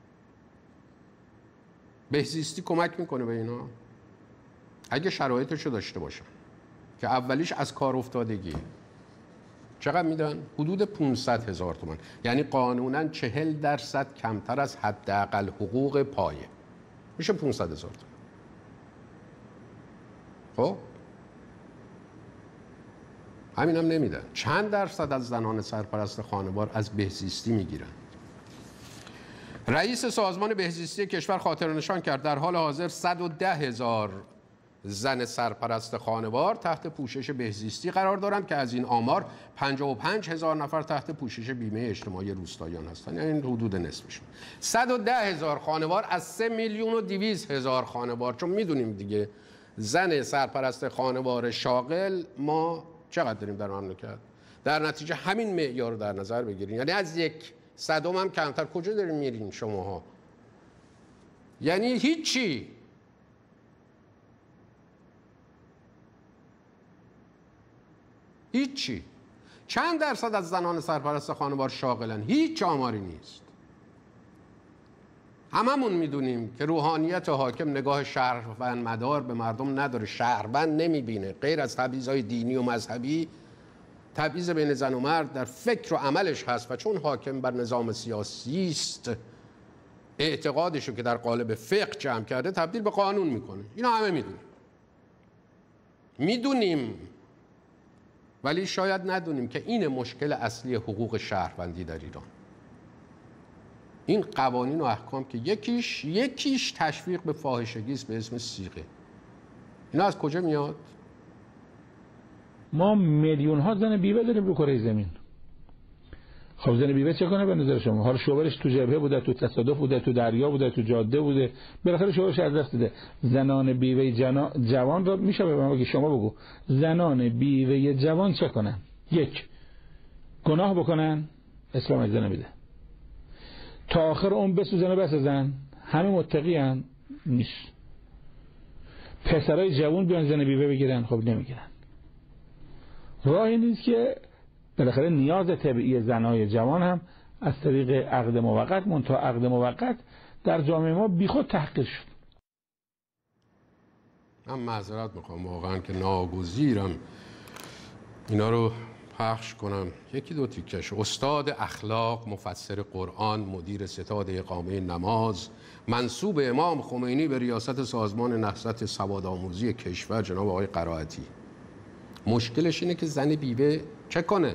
A: بهزیستی کمک میکنه به اینا اگه شرایطشو داشته باشن که اولیش از کار افتادگی. چقدر میدن؟ حدود 500,000 تومان. یعنی قانوناً 40% کمتر از حداقل حقوق پایه. میشه 500,000 تومان. خب همینم نمیدن. چند درصد از زنان سرپرست خانوار از بهزیستی میگیرن؟ رئیس سازمان بهزیستی کشور خاطرنشان کرد در حال حاضر 110,000 زن سرپرست خانوار تحت پوشش بهزیستی قرار دارند که از این آمار 55,000 نفر تحت پوشش بیمه اجتماعی روستاییان هستند، یعنی این حدود نصفشون. 110,000 خانوار از 3,200,000 خانوار، چون میدونیم دیگه زن سرپرست خانوار شاغل ما چقدر داریم در مملکت، در نتیجه همین معیار رو در نظر بگیرین، یعنی از 1/100 هم کمتر. کجا دارین میرین شماها؟ یعنی هیچی. هیچی. چند درصد از زنان سرپرست خانوار شاغلن؟ هیچ آماری نیست. هممون میدونیم که روحانیت حاکم نگاه شهروند مدار به مردم نداره، شهروند نمیبینه. غیر از تبعیض‌های دینی و مذهبی، تبعیض بین زن و مرد در فکر و عملش هست و چون حاکم بر نظام سیاسی است، اعتقادشو که در قالب فقه جمع کرده تبدیل به قانون میکنه. اینا همه میدونیم، ولی شاید ندونیم که این مشکل اصلی حقوق شهروندی در ایران. این قوانین و احکام که یکیش تشویق به فاحشگی است به اسم صیغه. اینا از کجا میاد؟
I: ما میلیون ها زن بیوه داریم رو کره زمین. خب زن بیوه چه کنه به نظر شما؟ حالا شوهرش تو جبهه بوده، تو تصادف بوده، تو دریا بوده، تو جاده بوده، بالاخره شوهرش از دست داده. زنان بیوه جوان را میشه به شما بگو زنان بیوه جوان چه کنن؟ یک، گناه بکنن، اسلام اجازه نمیده. تا آخر اون بسوزن و بسازن، همه متقی ان؟ نیست. پسرای جوان بیان زن بیوه بگیرن؟ خب نمیگیرن. راهی نیست که بالاخره نیاز طبیعی زنای جوان هم از طریق عقد موقت، منتها عقد موقت در جامعه ما بیخود تحقیر شد.
A: من معذرت میخوام واقعا که ناگزیرم اینا رو پخش کنم. یکی دو تیکش. استاد اخلاق، مفسر قرآن، مدیر ستاد اقامه نماز، منسوب امام خمینی به ریاست سازمان نهضت سوادآموزی کشور، جناب آقای قرائتی. مشکلش اینه که زن بیوه چه کنه؟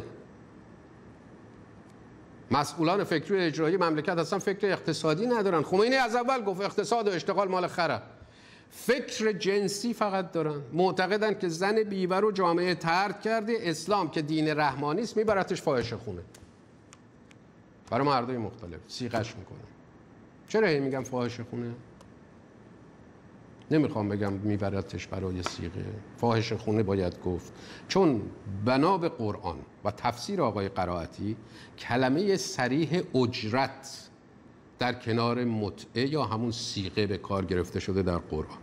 A: مسئولان فکری و اجرایی مملکت اصلا فکر اقتصادی ندارن. خمینی از اول گفت اقتصاد و اشتغال مال خره. فکر جنسی فقط دارن. معتقدن که زن بیوه رو جامعه طرد کرده، اسلام که دین رحمانی است میبرتش فاحشه خونه برای مردای مختلف صیغش میکنه. چرا هی میگم فاحشه خونه؟ نمیخوام بگم میبرتش برای صیغه. فاحشه خونه باید گفت، چون بنا به قرآن و تفسیر آقای قرائتی کلمه صریح اجرت در کنار متعه یا همون صیغه به کار گرفته شده در قرآن.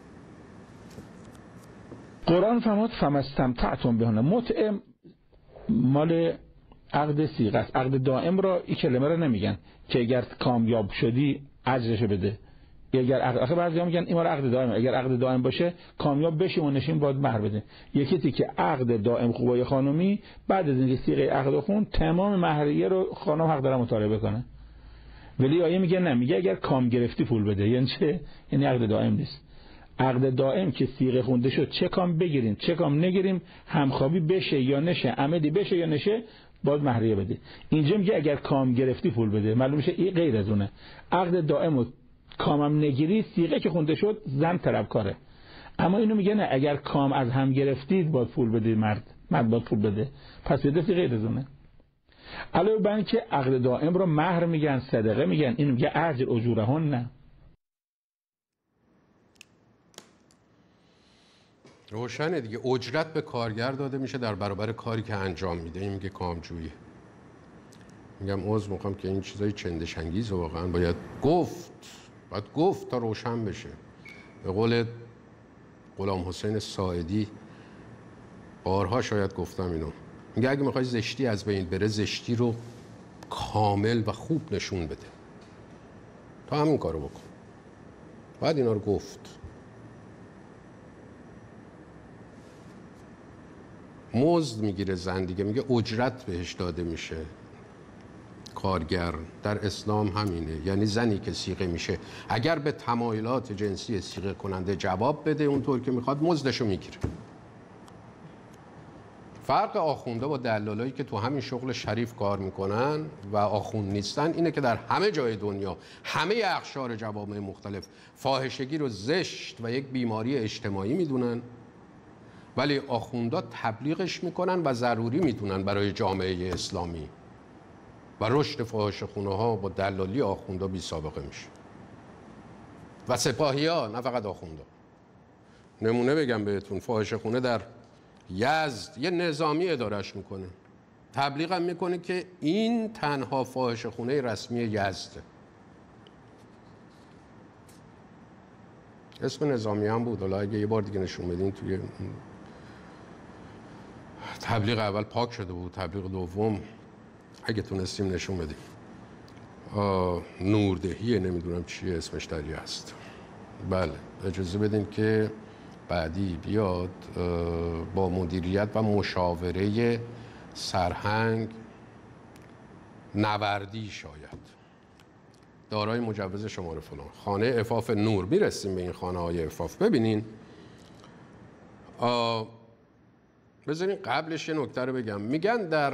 I: قرآن فرمود فمستمتعتم بهن. متعه مال عقد صیغه است. عقد دائم را این کلمه را نمیگن که اگر کامیاب شدی اجرشو بده. اگر آخه بعضیا میگن این مال عقد دائم، اگر عقد دائم باشه کامیاب بشیم و نشیم باید مهر بده. یکی که عقد دائم خوبای خانومی بعد از اینکه صیغه عقد خون تمام مهریه رو خانم حق داره مطالبه کنه. ولی آیه میگه نه، میگه اگر کام گرفتی پول بده. یعنی چه؟ یعنی عقد دائم نیست. عقد دائم که صیغه خونده شد چه کام بگیریم چه کام نگیریم، همخوابی بشه یا نشه، عمدی بشه یا نشه، باید مهریه بده. اینجا میگه اگر کام گرفتی پول بده. معلوم میشه این غیر از اونه. عقد دائم و کامم نگیری، صیغه که خونده شد زن طلبکاره. اما اینو میگه نه، اگر کام از هم گرفتید باید پول بده، مرد باید پول بده. پس بده غیر از اونه. علاوه بر اینکه عقد دائم رو مهر میگن، صدقه میگن، اینو میگه اجر اجورهن. نه
A: روشنه دیگه. اجرت به کارگر داده میشه در برابر کاری که انجام میده. این میگه کامجویی. میگم عذر میخوام که این چیزای چندش‌انگیز واقعا باید گفت تا روشن بشه. به قول غلام حسین ساعدی بارها شاید گفتم اینو، میگه اگه میخوای زشتی از بین بره، زشتی رو کامل و خوب نشون بده. تا همین کارو بکن. باید اینا رو گفت. مزد میگیره زن دیگه، میگه اجرت بهش داده میشه. کارگر در اسلام همینه. یعنی زنی که صیغه میشه اگر به تمایلات جنسی صیغه کننده جواب بده اونطور که میخواد، مزدشو میگیره. فرق آخونده با دلالایی که تو همین شغل شریف کار میکنن و آخوند نیستن اینه که در همه جای دنیا همه اقشار جوامع مختلف فاحشگی رو زشت و یک بیماری اجتماعی میدونن، ولی آخوندا تبلیغش میکنن و ضروری میدونن برای جامعه اسلامی و رشد فاحشه‌خونه ها با دلالی آخوندا بی سابقه میشه. و سپاهی ها، نه فقط آخوندا. نمونه بگم بهتون، فاحشه‌خونه در یزد یه نظامی ادارش میکنه، تبلیغ هم میکنه که این تنها فاحشه‌خونه رسمی یزده. اسم نظامی هم بود، حالا اگه یه بار دیگه نشون بدین توی تبلیغ اول پاک شده بود، تبلیغ دوم اگه تونستیم نشون بدیم نوردهیه، نمیدونم چیه اسمش داری هست. بله اجازه بدین که بعدی بیاد با مدیریت و مشاوره سرهنگ نوردی شاید، دارای مجوز شماره فلان، خانه عفاف نور. میرسیم به این خانه های عفاف. ببینین بذارین قبلش یه نکته رو بگم. میگن در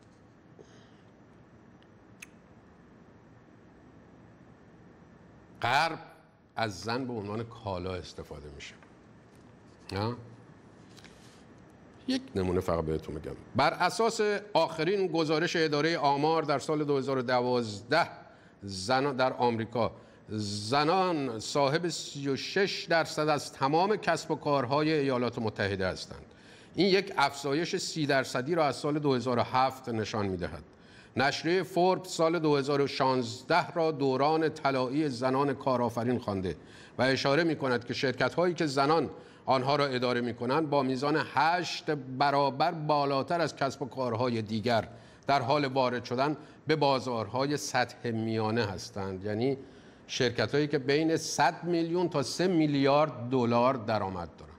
A: غرب از زن به عنوان کالا استفاده میشه. یک نمونه فقط بهتون میگم. بر اساس آخرین گزارش اداره آمار در سال 2012 زنان در آمریکا، زنان صاحب 36% از تمام کسب و کارهای ایالات متحده هستند. این یک افزایش 30% را از سال 2007 نشان میدهد. نشریه فوربس سال 2016 را دوران طلایی زنان کارآفرین خوانده و اشاره می‌کند که شرکت‌هایی که زنان آنها را اداره می‌کنند با میزان 8 برابر بالاتر از کسب و کارهای دیگر در حال وارد شدن به بازارهای سطح میانه هستند. یعنی شرکت‌هایی که بین 100 میلیون تا 3 میلیارد دلار درآمد دارند.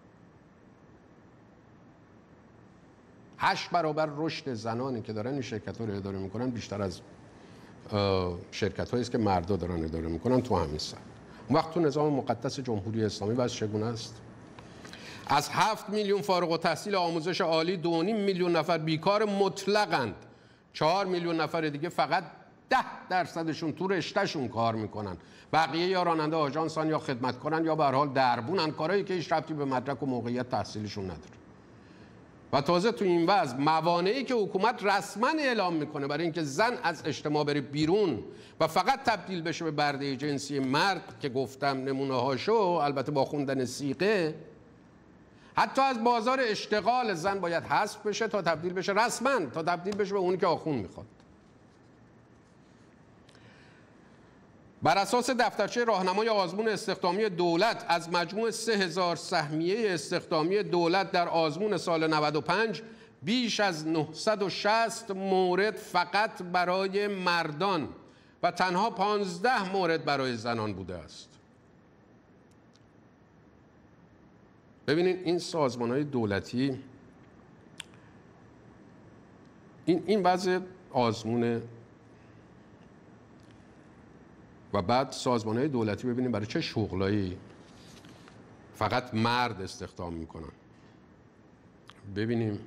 A: 8 برابر رشد زنانی که دارن این شرکت‌ها رو اداره میکنن بیشتر از شرکت‌هایی است که مردا دارن اداره میکنن تو همین سطح. اون وقت تو نظام مقدس جمهوری اسلامی وضع چگونه است؟ از 7 میلیون فارغ التحصیل آموزش عالی 2.5 میلیون نفر بیکار مطلقند. 4 میلیون نفر دیگه فقط 10%شون تو رشتهشون کار میکنن. بقیه یا راننده آژانسن یا خدمتکارن یا به هر حال دربونن، کارهایی که هیچ ربطی به مدرک و موقعیت تحصیلیشون نداره. و تازه تو این وضع موانعی که حکومت رسما اعلام میکنه برای اینکه زن از اجتماع بره بیرون و فقط تبدیل بشه به برده جنسی مرد که گفتم نمونه هاشو، البته با خوندن سیغه، حتی از بازار اشتغال زن باید حذف بشه تا تبدیل بشه رسما، تا تبدیل بشه به اونی که آخوند میخواد. بر اساس دفترچه راهنمای آزمون استخدامی دولت از مجموع 3000 سهمیه استخدامی دولت در آزمون سال 95 بیش از 960 مورد فقط برای مردان و تنها 15 مورد برای زنان بوده است. ببینید این سازمان‌های دولتی، این وضع آزمونه و بعد سازمان‌های دولتی ببینیم برای چه شغلایی فقط مرد استخدام میکنن. ببینیم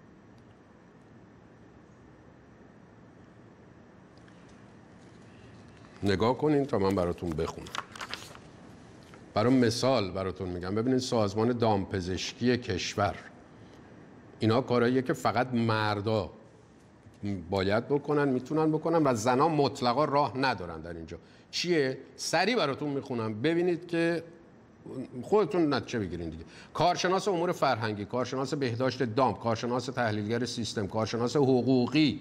A: نگاه کنین تا من براتون بخونم. برای مثال براتون میگم. ببینید سازمان دامپزشکی کشور، اینا کارهاییه که فقط مردا باید بکنن، میتونن بکنن و زنان مطلقا راه ندارن در اینجا. چیه؟ سریع براتون میخونم ببینید که خودتون نتیجه بگیرین دیگه. کارشناس امور فرهنگی، کارشناس بهداشت دام، کارشناس تحلیلگر سیستم، کارشناس حقوقی،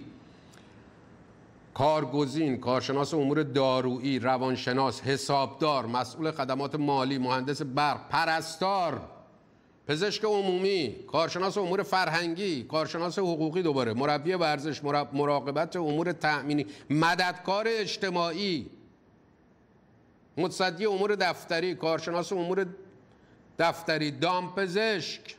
A: کارگزین، کارشناس امور دارویی، روانشناس، حسابدار، مسئول خدمات مالی، مهندس برق، پرستار، پزشک عمومی، کارشناس امور فرهنگی، کارشناس حقوقی، دوباره مربی ورزش، مراقبت امور تأمینی، مددکار اجتماعی، متصدی امور دفتری، کارشناس امور دفتری، دامپزشک،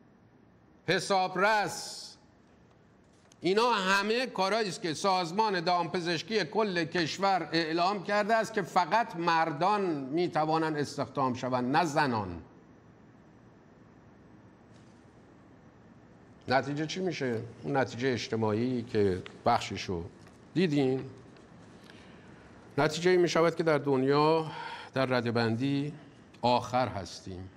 A: حسابرس. اینا همه کارهایی است که سازمان دامپزشکی کل کشور اعلام کرده است که فقط مردان میتوانند استخدام شوند، نه زنان. نتیجه چی میشه؟ اون نتیجه اجتماعی که بخششو دیدین، نتیجه این میشود که در دنیا در ردبندی آخر هستیم.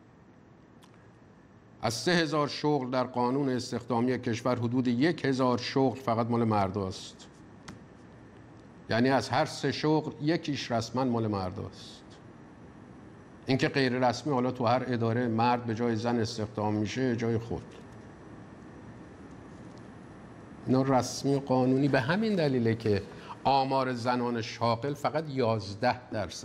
A: از 3000 شغل در قانون استخدامی کشور حدود 1000 شغل فقط مال مرداست. یعنی از هر 3 شغل یکیش رسما مال مرداست. اینکه غیر رسمی حالا تو هر اداره مرد به جای زن استخدام میشه جای خود. اینا رسمی و قانونی. به همین دلیله که آمار زنان شاغل فقط 11%.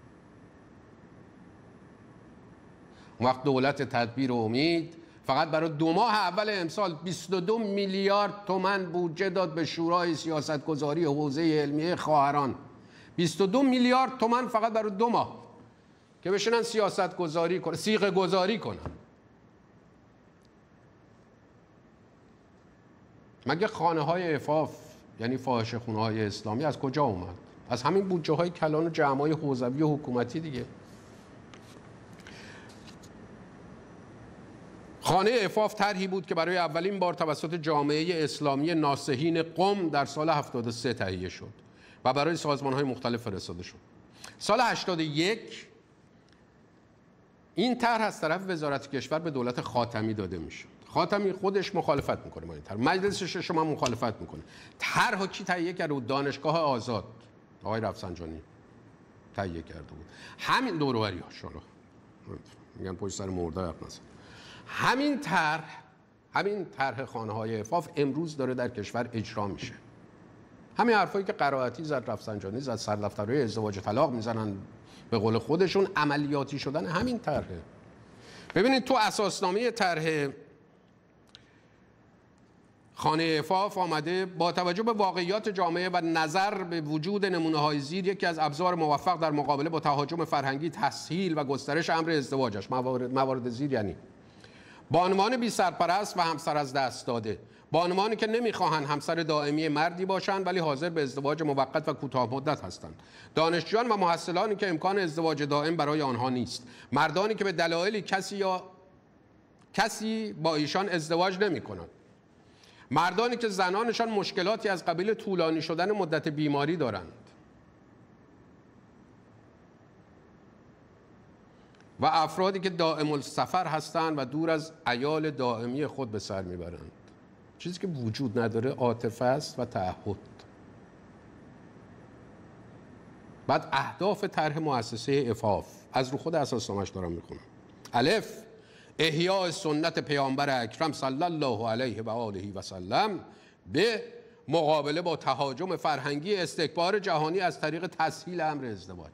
A: اون وقت دولت تدبیر و امید فقط برای 2 ماه اول امسال 22 میلیارد تومان بودجه داد به شورای سیاستگذاری حوزه علمیه خواهران. 22 میلیارد تومان فقط برای 2 ماه که بشینن سیاستگذاری کنن، صیغه گذاری کنن. مگه خانه های عفاف یعنی فاحشه خونه های اسلامی از کجا اومد؟ از همین بودجه های کلان و جمعای حوزوی و حکومتی دیگه. خانه عفاف طرحی بود که برای اولین بار توسط جامعه اسلامی ناصحین قم در سال 73 تهیه شد و برای سازمان‌های مختلف فرستاده شد. سال 81 این طرح از طرف وزارت کشور به دولت خاتمی داده میشه. خاتمی خودش مخالفت میکنه با این طرح. مجلس ششم هم مخالفت میکنه. طرحو کی تهیه کرده بود؟ دانشگاه آزاد آقای رفسنجانی تهیه کرده بود. همین دوروبری‌ها شالا میگن پشت سر مرده حرف نزن. همین طرح خانه‌های عفاف امروز داره در کشور اجرا میشه. همین حرفایی که قرائتی زد، رفسنجانی زد، سردفترهای ازدواج طلاق میزنن به قول خودشون، عملیاتی شدن همین طرحه. ببینید تو اساسنامه طرح خانه عفاف آمده با توجه به واقعیات جامعه و نظر به وجود نمونه‌های زیر یکی از ابزار موفق در مقابله با تهاجم فرهنگی تسهیل و گسترش امر ازدواجش. موارد زیر یعنی بانوان بی سرپرست و همسر از دست داده، بانوانی که نمیخواهند همسر دائمی مردی باشند ولی حاضر به ازدواج موقت و کوتاه مدت هستند، دانشجویان و محصلانی که امکان ازدواج دائم برای آنها نیست، مردانی که به دلایلی کسی با ایشان ازدواج نمی‌کند، مردانی که زنانشان مشکلاتی از قبیل طولانی شدن مدت بیماری دارند و افرادی که دائم السفر هستند و دور از عیال دائمی خود به سر میبرند. چیزی که وجود نداره عاطفه است و تعهد. بعد اهداف طرح مؤسسه عفاف از رو خود اساسنامه‌اش دارم میخونم. الف، احیاء سنت پیامبر اکرم صلی الله علیه و آله و سلم به مقابله با تهاجم فرهنگی استکبار جهانی از طریق تسهیل امر ازدواج.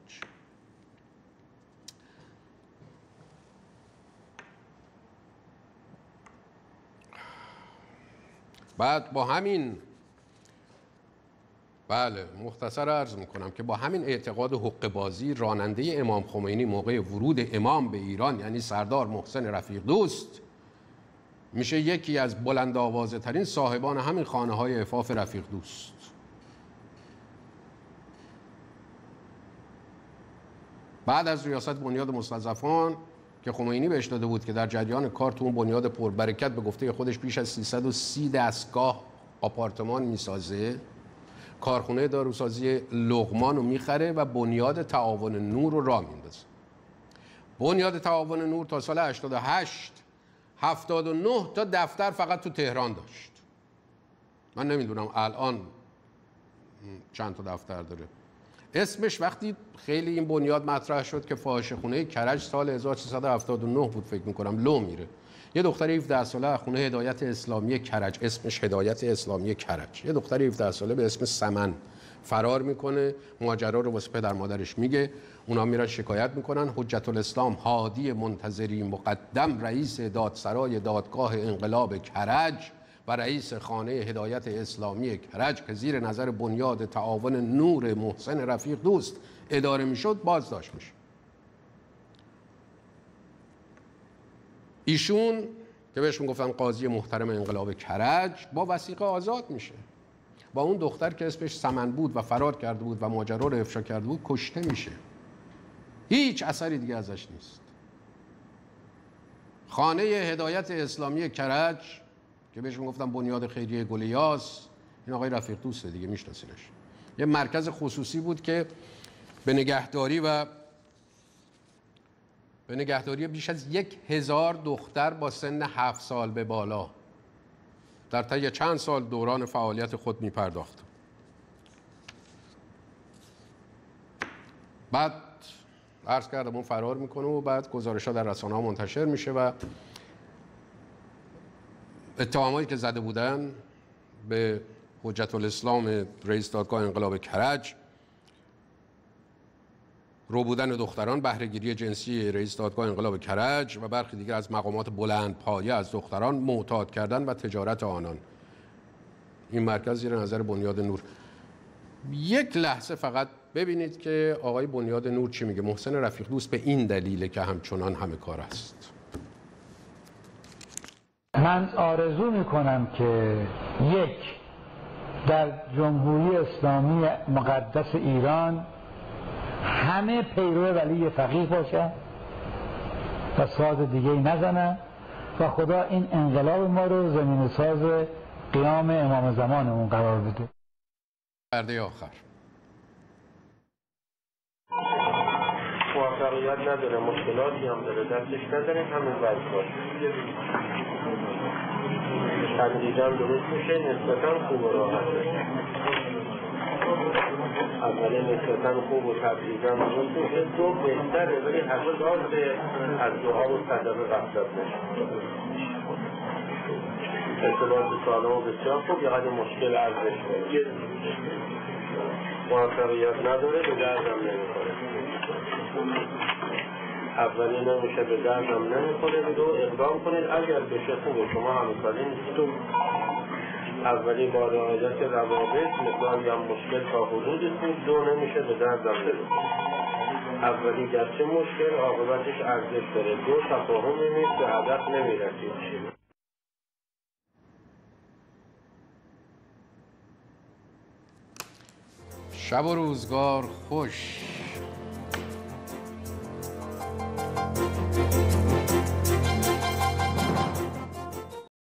A: بعد با همین مختصر عرض میکنم که با همین اعتقاد حقه بازی راننده امام خمینی موقع ورود امام به ایران یعنی سردار محسن رفیق دوست میشه یکی از بلند آوازه ترین صاحبان همین خانه های عفاف رفیق دوست. بعد از ریاست بنیاد مستضعفان که خمینی بهش داده بود که در جریان کار تو اون بنیاد پربرکت به گفته خودش بیش از 330 دستگاه آپارتمان میسازه، کارخونه داروسازی لقمان رو میخره و بنیاد تعاون نور رو راه میندازه. بنیاد تعاون نور تا سال 88 79 تا دفتر فقط تو تهران داشت. من نمیدونم الان چند تا دفتر داره. اسمش وقتی خیلی این بنیاد مطرح شد که فاحشه خونه کرج سال 1379 بود فکر میکنم لو میره. یه دختر 17 ساله خونه هدایت اسلامی کرج، اسمش هدایت اسلامی کرج، یه دختر 17 ساله به اسم سمن فرار میکنه، ماجرا رو واسه پدر مادرش میگه، اونا میرن شکایت میکنن. حجت الاسلام هادی منتظری مقدم رئیس دادسرای دادگاه انقلاب کرج و رئیس خانه هدایت اسلامی کرج که زیر نظر بنیاد تعاون نور محسن رفیق دوست اداره میشد بازداشت میشه. ایشون که بهش میگفتن قاضی محترم انقلاب کرج با وثیقه آزاد میشه. با اون دختر که اسمش سمن بود و فرار کرده بود و ماجرا رو افشا کرده بود کشته میشه. هیچ اثری دیگه ازش نیست. خانه هدایت اسلامی کرج که بهش میگفتن بنیاد خیریه گلیاس. این آقای رفیق دوسته دیگه، میشناسینش. یه مرکز خصوصی بود که به نگهداری بیش از 1000 دختر با سن 7 سال به بالا در طی چند سال دوران فعالیت خود میپرداخت. بعد عرض کردم اون فرار میکنه و بعد گزارش‌ها در رسانه‌ها منتشر میشه و اتهامایی که زده بودن به حجت الاسلام رئیس دادگاه انقلاب کرج، رو بودن دختران، بهره‌گیری جنسی رئیس دادگاه انقلاب کرج و برخی دیگر از مقامات بلند پایه از دختران معتاد کردن و تجارت آنان. این مرکز زیر نظر بنیاد نور. یک لحظه فقط ببینید که آقای بنیاد نور چی میگه. محسن رفیق دوست به این دلیله که همچنان همه کار است.
J: من آرزو میکنم که در جمهوری اسلامی مقدس ایران همه پیرو ولی فقیه باشن و ساز دیگه نزنن و خدا این انقلاب ما رو زمین ساز قیام امام زمانمون قرار بده.
A: پرده آخر
K: موفقیت نداره، مشکلاتی هم داره، دستش نداریم، همین وضع باشه. تدریجا درست میشه، نسبتا خوب و راحت بشه. اولی نسبتا خوب و تدریجا درست میشه، دو بهتره ولی هر راز از دعا و صدقه غفلت نشه. ارتباط سالم و بسیار خوب، یه قدر مشکل ارزش داره. موفقیت نداره، به دردم نمیخوره. اولی نمیشه، به دردم نمیخوره. دو، اقدام کنید اگر بشه خوبه. شما همسالی نیستون. اولی با رعایت روابط مقداری هم مشکل تا حدودی خوب. دو، نمیشه، به دردم نمیخوره. اولی گرچه مشکل عاقبتش ارزش داره. دو، تفاهمی نیست، به هدف نمیرسید.
A: شب و روزگار خوش.